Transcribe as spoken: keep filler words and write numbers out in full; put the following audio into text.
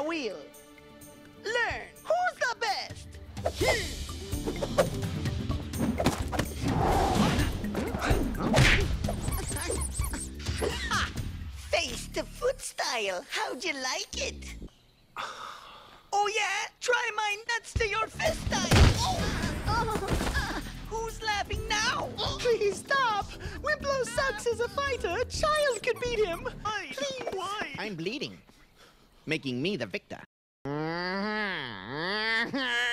wheel. Learn who's the best. Face the foot style. How'd you like it? Oh yeah? Try my nuts to your fist style. Oh. Who's laughing now? Please stop! Wimp Lo sucks as a fighter. A child could beat him. Why? Please. Why? I'm bleeding, making me the victor.